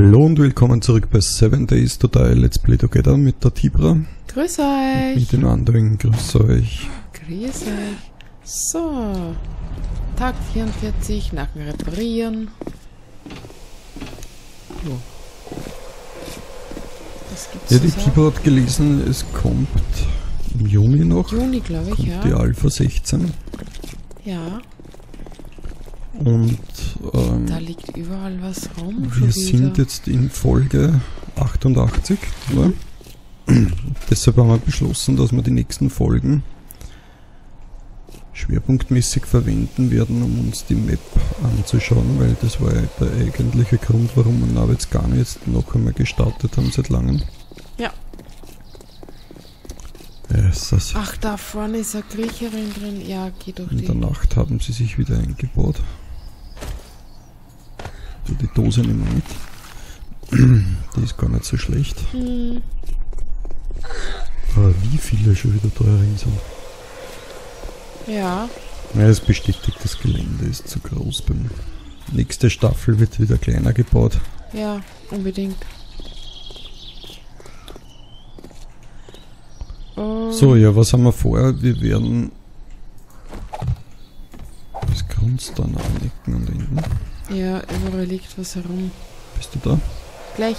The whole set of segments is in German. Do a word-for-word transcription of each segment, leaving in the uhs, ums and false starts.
Hallo und willkommen zurück bei Seven Days to Die Let's Play Together mit der Tibra. Grüß euch! Mit den anderen, grüß euch. Grüß euch! So, Tag vierundvierzig, nach dem Reparieren. Jo. Was gibt's Ja, die so? Tibra hat gelesen, es kommt im Juni noch. Juni, glaube ich, kommt ja. die Alpha sechzehn. Ja, Und ähm, da liegt überall was rum. wir schon sind wieder. jetzt in Folge achtundachtzig. Ne? Deshalb haben wir beschlossen, dass wir die nächsten Folgen schwerpunktmäßig verwenden werden, um uns die Map anzuschauen, weil das war ja der eigentliche Grund, warum wir Navezgane jetzt noch einmal gestartet haben seit langem. Ja. Ja, ist das. Ach, da vorne ist eine Griecherin drin. Ja, geh durch In die. der Nacht haben sie sich wieder eingebaut. So, die Dose nehmen wir mit. Die ist gar nicht so schlecht. Hm. Aber wie viele schon wieder da drin sind. Ja, Ja, es bestätigt, das Gelände ist zu groß. Beim nächste Staffel wird wieder kleiner gebaut. ja, unbedingt. Um, So, ja, was haben wir vor? Wir werden das Grund dann an Ecken und Enden. Ja, überall liegt was herum. Bist du da? Gleich.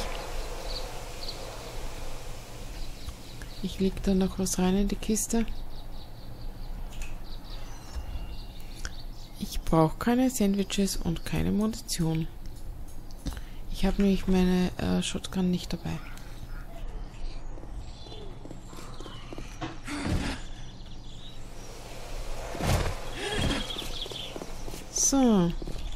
Ich leg da noch was rein in die Kiste. Ich brauche keine Sandwiches und keine Munition. Ich habe nämlich meine äh, Shotgun nicht dabei. So.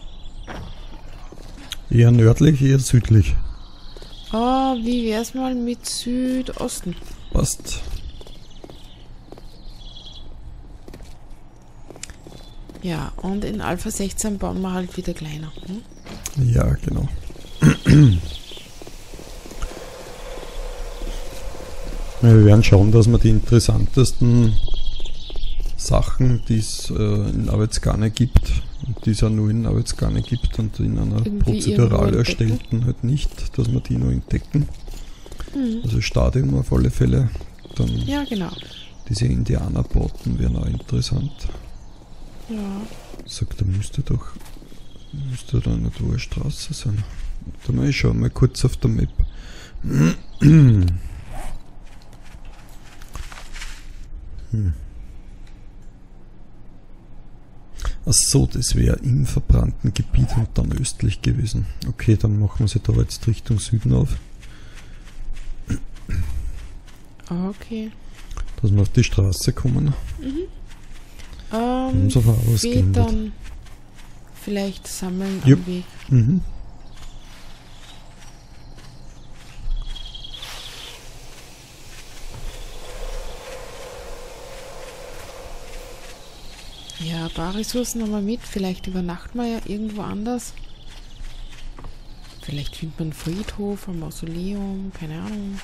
Eher nördlich, eher südlich. Oh, wie wär's mal mit Südosten? Passt. Ja, und in Alpha sechzehn bauen wir halt wieder kleiner. Hm? Ja, genau. Wir werden schauen, dass wir die interessantesten Sachen, die es äh, in Navezgane gibt, und die es ja nur in Navezgane gibt und in einer Irgendwie prozedural irgendwo erstellten halt nicht, dass wir die nur entdecken. Mhm. Also Stadium auf alle Fälle. Dann Ja, genau. diese diese Indianerbauten wären auch interessant. Ja. Sagt, da müsste doch müsste da nicht wo eine Straße sein. Da mal ich schauen mal kurz auf der Map. Hm. Ach so, das wäre im verbrannten Gebiet und dann östlich gewesen. Okay, dann machen wir sie da jetzt Richtung Süden auf, Okay. dass wir auf die Straße kommen. Ähm, Unser Fahrer geändert. dann vielleicht sammeln Jupp. am Weg. Mhm. Ja, ein paar Ressourcen haben wir mit. Vielleicht übernachten wir ja irgendwo anders. Vielleicht findet man einen Friedhof, ein Mausoleum, keine Ahnung.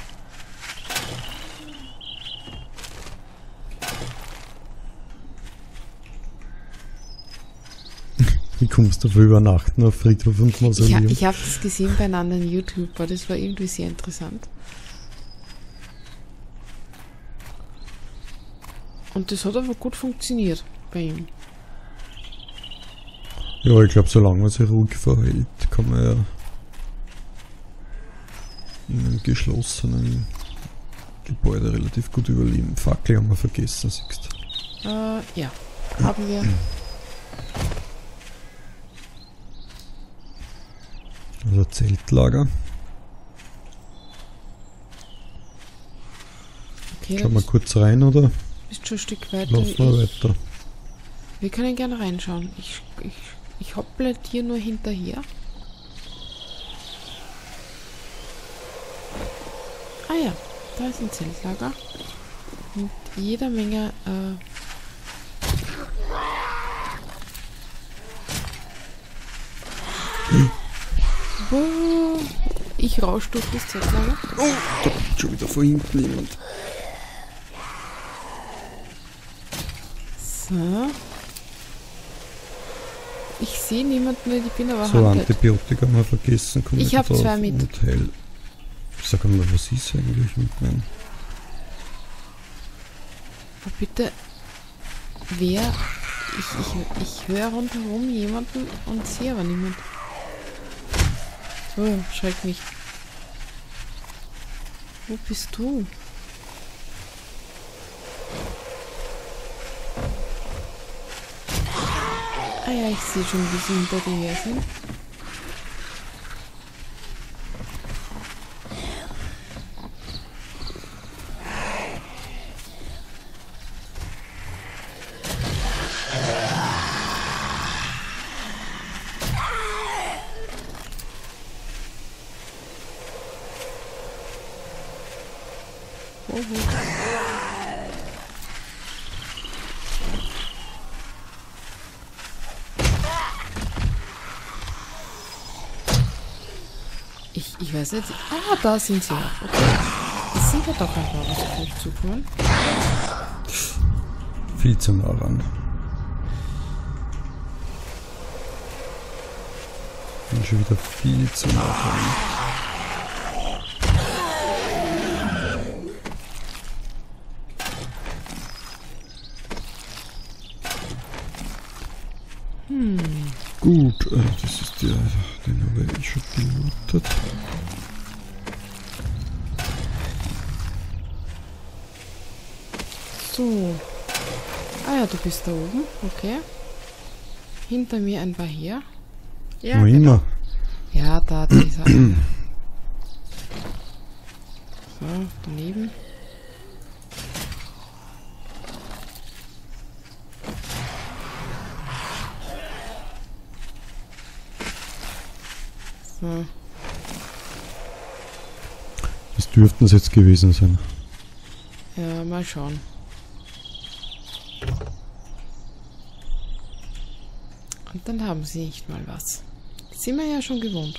Wie kommst du für übernachten auf Friedhof und Ich, Mausoleum? ha- ich habe das gesehen bei einem anderen YouTuber, das war irgendwie sehr interessant. Und das hat aber gut funktioniert bei ihm. Ja, ich glaube, solange man sich ruhig verhält, kann man ja in einem geschlossenen Gebäude relativ gut überleben. Fackel haben wir vergessen, siehst du. Äh, ja, haben wir. Also Zeltlager. Okay, Schauen du wir kurz rein, oder? bist schon ein Stück weiter. Laufen wir Ich, weiter. wir können gerne reinschauen. Ich, ich, ich hopple dir nur hinterher. Ah ja, da ist ein Zeltlager. Mit jeder Menge äh, Wow. Ich rausch durch das Zeltlager. Oh, da kommt schon wieder von hinten jemand. So. Ich sehe niemanden, ich bin aber So, handelt. Antibiotika mal vergessen. Komm Ich hab drauf. zwei mit. Und Heil. Sag mal, was ist eigentlich mit meinem... Aber bitte, wer... Ich, ich, ich höre rundherum jemanden und sehe aber niemand. Oh, schreckt mich. Wo bist du? Ah ja, ich sehe schon, wie sie hinter dir her sind. Oh, oh. Ich, ich weiß jetzt. Ah, da sind sie noch. Okay. Es sind ja doch ein paar, was auf mich zukommen. Viel zu nah ran. Bin schon wieder viel zu nah ran. Hm. Gut, äh, das ist der, den habe ich schon gelootet. So. Ah ja, du bist da oben. Okay. Hinter mir ein paar her. Ja, Wo immer. ja, da dieser. So, daneben. So. Das dürften es jetzt gewesen sein. Ja, mal schauen. Und dann haben sie nicht mal was. Sind wir ja schon gewohnt.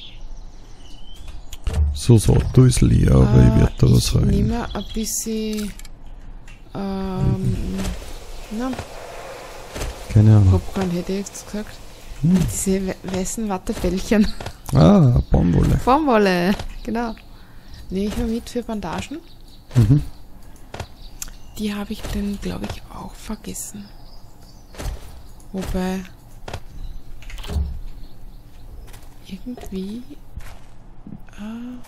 So, das Auto ist leer, aber Äh, ich werde da was ich rein. nehme ein bisschen ähm, na, Keine Ahnung. Popcorn hätte ich jetzt gesagt. Hm. Diese we weißen Wattebällchen. Ah, Baumwolle. Baumwolle, genau. Nehme ich mal mit für Bandagen. Mhm. Die habe ich dann, glaube ich, auch vergessen. Wobei irgendwie äh,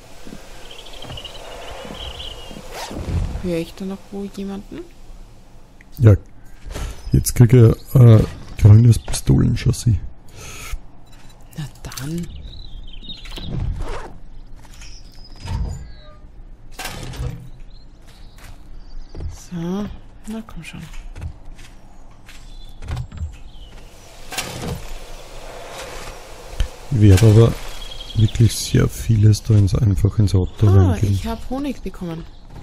höre ich da noch wo jemanden? Ja, jetzt kriege ich ein äh, grünes Pistolenchassis. Na dann. So, na komm schon. Ich werde aber wirklich sehr vieles da ins, einfach ins Auto Ah, reingeben. ich habe Honig bekommen.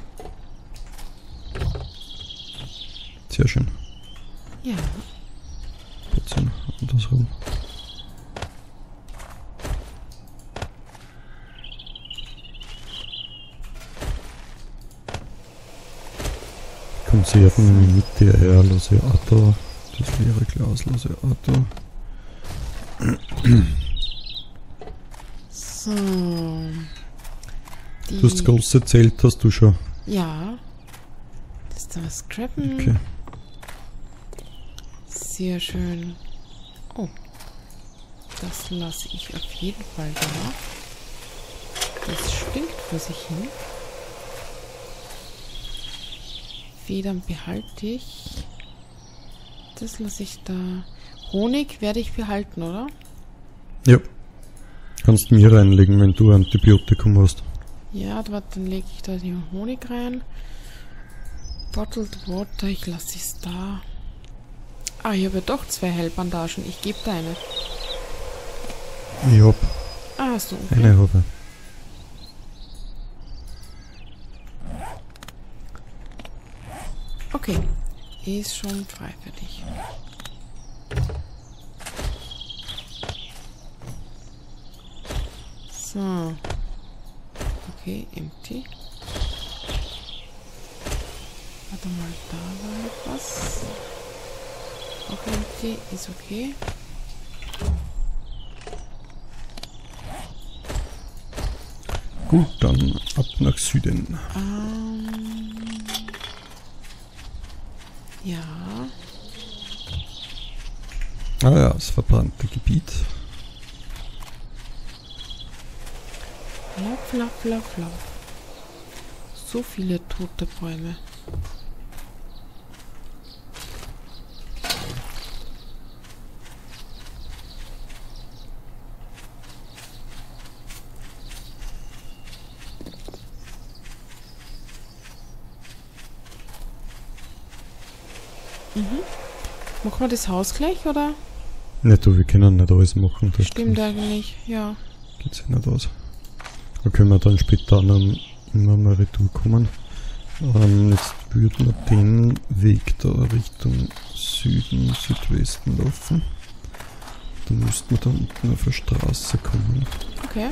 Sehr schön. Ja. Bisschen andersrum. Konserven in die Mitte, eierlose Auto. Das leere glaslose Auto. So. Die, Das große Zelt hast du schon. ja. Das ist da was scrappen. Okay. Sehr schön. Oh. Das lasse ich auf jeden Fall da. Das stinkt vor sich hin. Federn behalte ich. Das lasse ich da. Honig werde ich behalten, oder? Ja. Kannst mir reinlegen, wenn du Antibiotikum hast. Ja, warte, dann lege ich da den Honig rein. Bottled Water, ich lasse es da. Ah, ich habe ja doch zwei Heilbandagen. Ich gebe da eine. Ich hab Ah, hast du. Okay. eine habe. Okay. Ist schon frei für dich. So. Okay, empty. Warte mal, da war etwas. Auch empty, ist okay. Gut, dann ab nach Süden. Ähm, ja. Ah ja, das verbrannte Gebiet. Lauf, lauf, lauf, lauf. So viele tote Bäume. Mhm. Machen wir das Haus gleich, oder? Ne, du, wir können nicht alles machen. Das Stimmt eigentlich, ja. geht sich nicht aus. Da können wir dann später dann immer mal retour kommen. Ähm, jetzt würden wir den Weg da Richtung Süden, Südwesten laufen. Da müssten wir da unten auf der Straße kommen. Okay.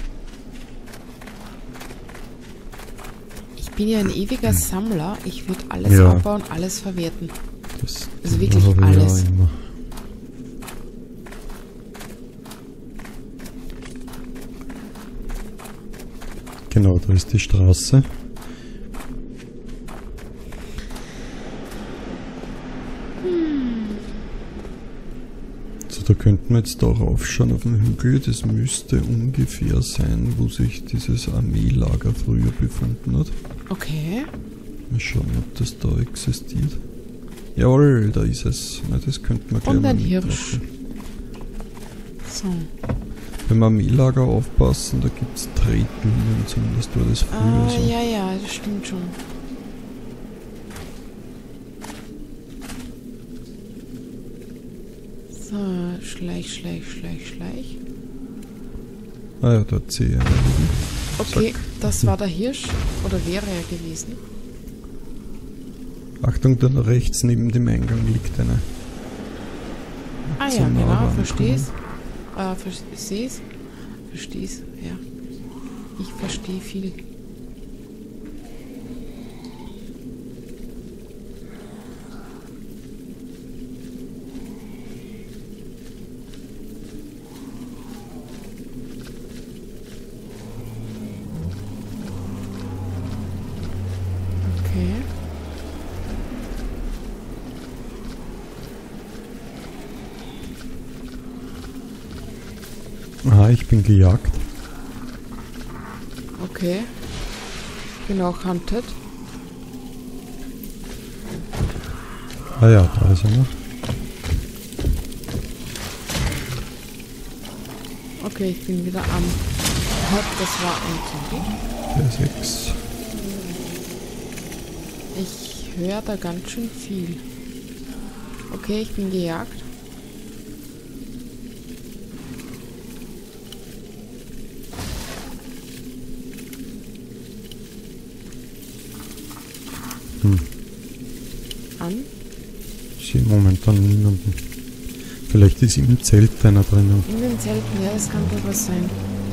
Ich bin ja ein ewiger Sammler. Ich würde alles Ja. abbauen, alles verwerten. Das Also wirklich habe ich alles. ja immer. Genau, da ist die Straße. So, da könnten wir jetzt da raufschauen auf den Hügel. Das müsste ungefähr sein, wo sich dieses Armeelager früher befunden hat. Okay. Mal schauen, ob das da existiert. Jawohl, da ist es. Na, das könnten wir gleich Und mal ein Hirsch. mitmachen. So. Beim Armeelager aufpassen, da gibt es Tretlinien, zumindest war das früher Ah, so. ja, ja, das stimmt schon. So, schleich, schleich, schleich, schleich. Ah ja, da hat sie ja liegen. Okay, Zack. das war der Hirsch. Oder wäre er gewesen. Achtung, da rechts neben dem Eingang liegt eine. Ah So ja, nah genau, rankommen. versteh's. Äh, versteh's. Versteh's, ja. Ich verstehe viel. Okay. Aha, ich bin gejagt. Okay. Bin auch hunted. Ah ja, da ist einer. Okay, ich bin wieder am. Hopp, das war ein Zombie. Der sechs. Ich höre da ganz schön viel. Okay, ich bin gejagt. Hm. An. Ich sehe momentan niemanden. Vielleicht ist im Zelt einer drinnen. In den Zelten, ja, es kann durchaus sein.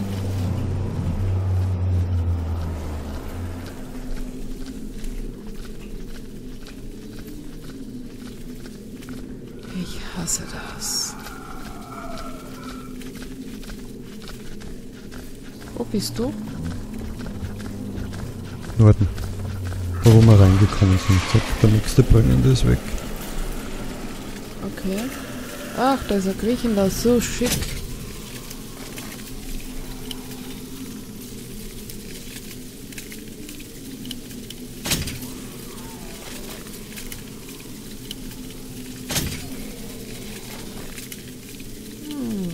Ich hasse das. Wo bist du? Norden. Da wo wir reingekommen sind. Zack, der nächste brennende ist weg. Okay. Ach, da ist ein Griechen, da ist so schick. Hm.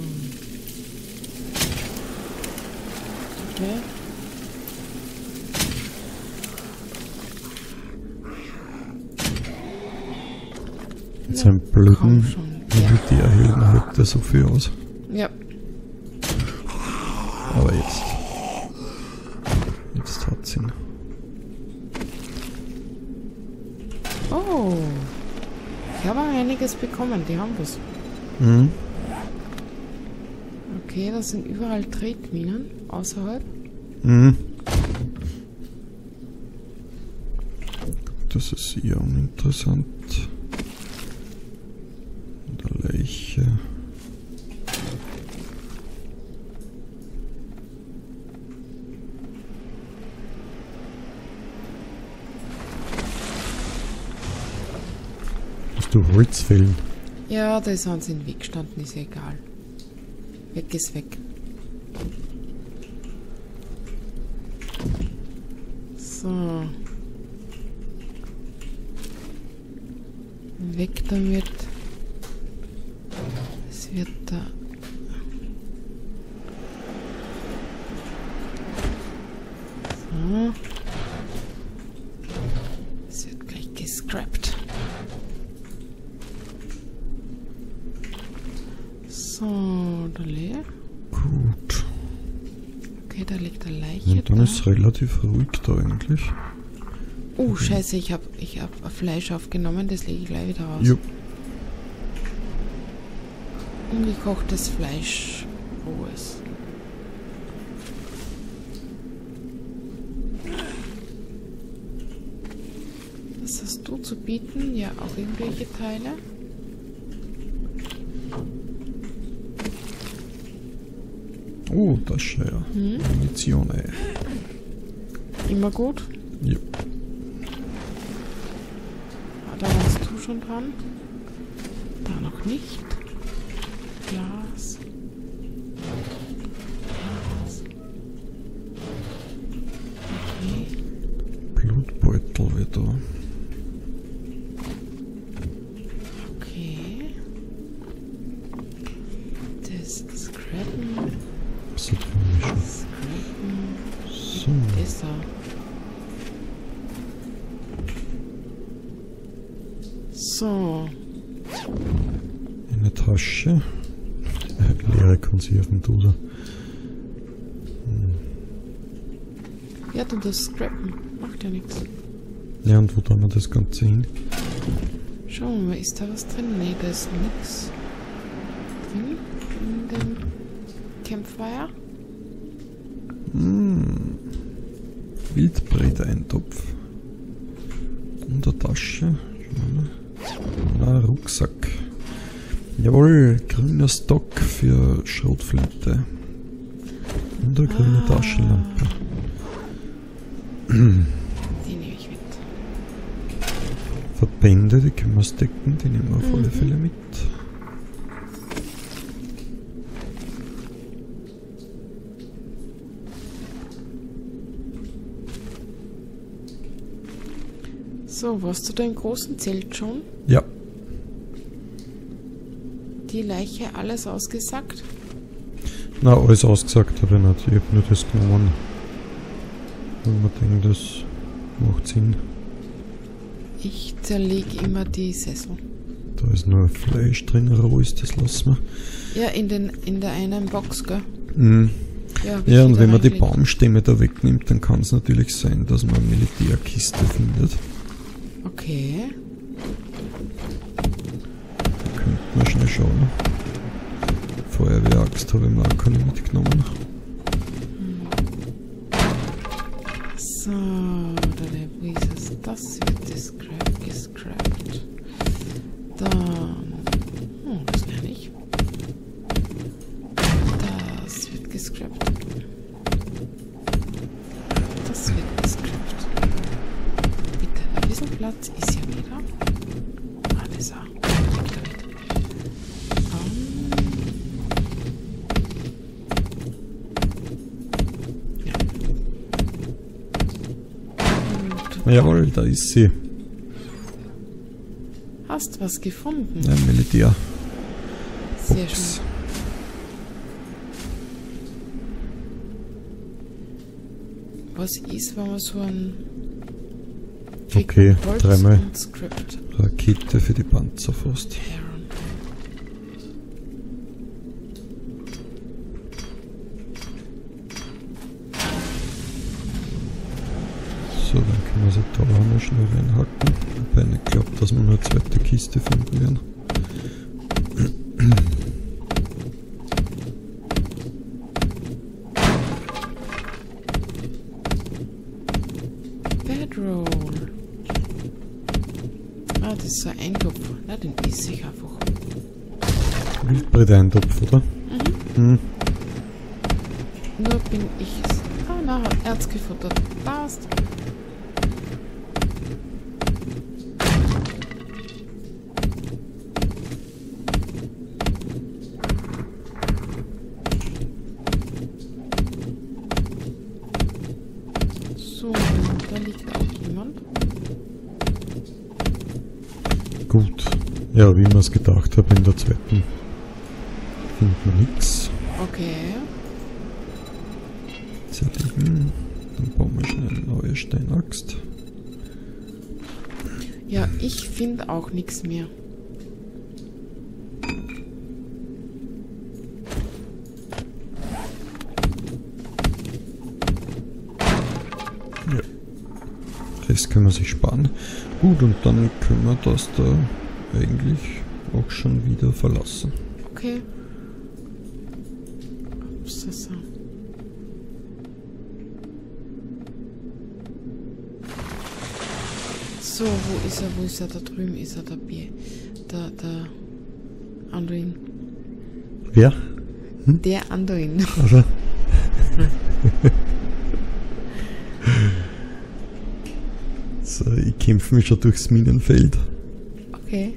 Okay. Mit seinem blöden Komm schon. Ja. Militärhelden hält er so viel aus. Ja. Aber jetzt. Jetzt hat's ihn. Oh. Ich habe einiges bekommen, die haben was. Mhm. Okay, das sind überall Tretminen außerhalb. Mhm. Das ist eher uninteressant. Der Leiche. Musst du Holz fällen? Ja, da ist uns in den Weg gestanden, ist ja egal. Weg ist weg. So. Weg damit. Es wird da... So. Es wird gleich gescrapped. So, da leer. Gut. Okay, da liegt eine Leiche. Und dann da. ist es relativ ruhig da eigentlich. Oh, scheiße, ich hab, ich hab Fleisch aufgenommen, das lege ich gleich wieder raus. Jupp. Ungekochtes Fleisch. Rohes. Was hast du zu bieten? Ja, auch irgendwelche Teile. Oh, das ist ja. Hm? Munition, ey. Immer gut. Ja. Ah, da warst du schon dran. Da noch nicht. Glas. Glas. Okay. Blutbeutel wird da. Okay. Das Scrappen. Was hat für mich schon? Scrappen. So. Ist er. So. Eine Tasche. Äh, leere Konservendose. Ja, du das Scrappen. Macht ja nichts. Ja, und wo tun wir das Ganze hin? Schauen wir mal, ist da was drin? Nee, da ist nichts drin in dem Campfire. Hm. Wildbret-Eintopf. Und eine Tasche. Schauen wir mal. Ein Rucksack. Jawohl, grüner Stock für Schrotflinte. Und eine grüne Ah. Taschenlampe. Die nehme ich mit. Verbände, die können wir stecken, die nehmen wir auf alle Mhm. Fälle mit. So, warst du da im großen Zelt schon? Ja, Die Leiche alles ausgesackt? na, alles ausgesagt habe ich nicht. Ich habe nur das genommen. Weil man denkt, das macht Sinn. Ich zerlege immer die Sessel. Da ist nur Fleisch drin, roh ist, das lassen wir. Ja, in, den, in der einen Box, gell? Mhm. Ja, hab Ja, ich und wieder wenn man die reingelegt. Baumstämme da wegnimmt, dann kann es natürlich sein, dass man eine Militärkiste findet. Okay. Da könnte man schnell schauen. Feuerwehraxt habe ich mir auch keine mitgenommen. So, da wie ist es? Das wird gescrapt, gescrapt. Dann. Oh, das lerne ich. Das wird gescrapt. Das wird gescrapt. Bitte, ein bisschen Platz ist ja wieder. Alles auch. Weg damit. Um, ja. Gut. Jawohl, da ist sie. Hast was gefunden? Ein Militär. Sehr Box. schön. Was ist, wenn man so ein Okay, Holz dreimal und Script Rakete für die Panzerfaust. Heron. So, dann können wir sie da auch noch schnell reinhacken. Wobei ich nicht glaube, dass wir noch eine zweite Kiste finden werden. Bedroll. Ah, das ist so ein Eintopf. Na, den esse ich einfach. Wildbret-Eintopf, oder? Mhm. Hm. Nur bin ich... Ah, na, hat Erz gefuttert. Passt. Gut. Ja, wie ich mir es gedacht habe, in der zweiten findet man nichts. Okay. Zerlegen. Dann bauen wir schnell eine neue Steinaxt. Ja, ich finde auch nichts mehr. Ja. Das können wir sich sparen. Gut, und dann können wir das da eigentlich auch schon wieder verlassen. Okay. Ups, das so. So, wo ist er, wo ist er? Da drüben ist er, der B. Der, der Anduin. Wer? Hm? Der Anduin. Also. So, ich kämpfe mich schon durchs Minenfeld. Okay.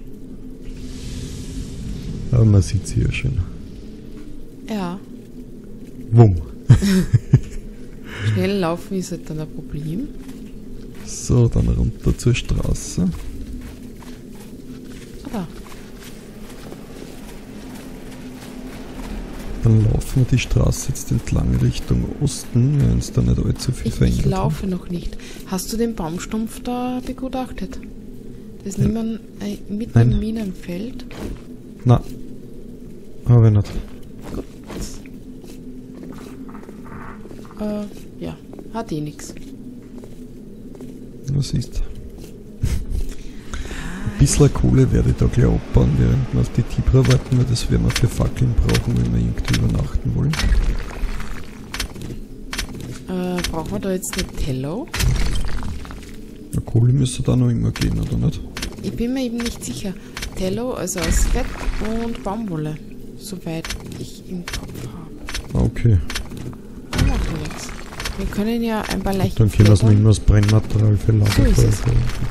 Aber man sieht sie ja schön. Ja. Wumm. Schnell laufen ist halt dann ein Problem. So, dann runter zur Straße. Ah, da. Dann laufen wir die Straße jetzt entlang Richtung Osten, wenn es da nicht allzu viel Ich, verändert ich laufe noch nicht. Hast du den Baumstumpf da begutachtet? Das ist Ja. niemand äh, mitten Nein. im Minenfeld. Nein, habe ich nicht. Gut. Äh, ja, hat eh nix. Was ist? Ein bisschen Kohle werde ich da gleich abbauen, während wir auf die Tibra warten, weil das werden wir für Fackeln brauchen, wenn wir irgendwie übernachten wollen. Äh, brauchen wir da jetzt eine Tello? Ja, Kohle müsste da noch immer gehen, oder nicht? Ich bin mir eben nicht sicher. Tello, also aus Fett und Baumwolle. Soweit ich im Kopf habe. Ah, okay. Das macht ja nichts. Wir können ja ein paar leichte Dann können wir es noch Federn- immer als Brennmaterial für So ist Lagerfeuer es. verwenden.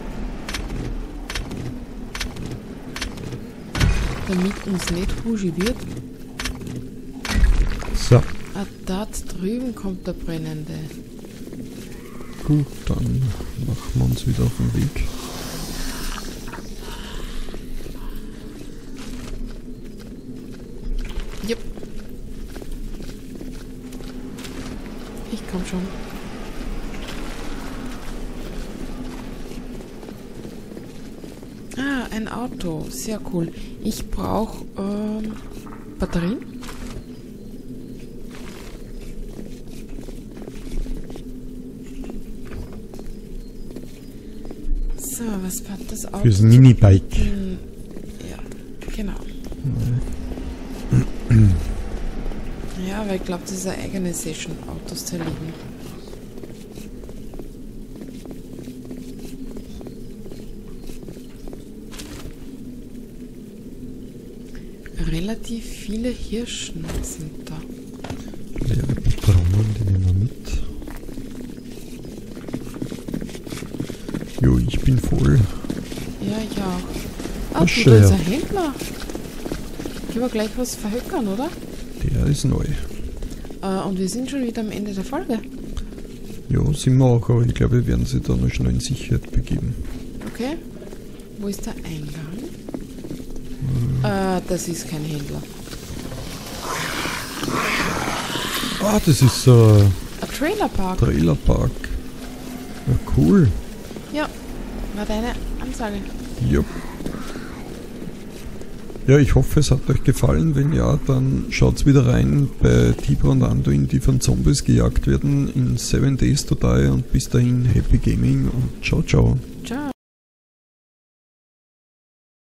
damit uns nicht Huschi wird. So, Ah, da drüben kommt der Brennende. gut, dann machen wir uns wieder auf den Weg. Jupp. Ich komm schon. Ah, ein Auto. Sehr cool. Ich brauche ähm, Batterien. So, was war das Auto? Fürs Minibike. Hm, ja, genau. Ja, aber ich glaube, das ist eine eigene Session, Autos zerlegen. Relativ viele Hirschen sind da. Leere Patronen, die nehmen wir mit. Jo, ich bin voll. Ja, ich auch. Ah, Ach, du, da ist ja. ein Händler. Können wir gleich was verhöckern, oder? Der ist neu. Äh, und wir sind schon wieder am Ende der Folge. Ja, sind wir auch, aber ich glaube, wir werden sie da noch schnell in Sicherheit begeben. Okay. Wo ist der Eingang? Äh, das ist kein Händler. Ah, das ist äh, Ein Trailerpark. Trailerpark. Ja, cool. Ja, war deine Ansage. Ja. Ja, ich hoffe, es hat euch gefallen. Wenn ja, dann schaut's wieder rein bei Tibra und Anduin, die von Zombies gejagt werden in Seven Days to Die. Und bis dahin, Happy Gaming und ciao, ciao. Ciao.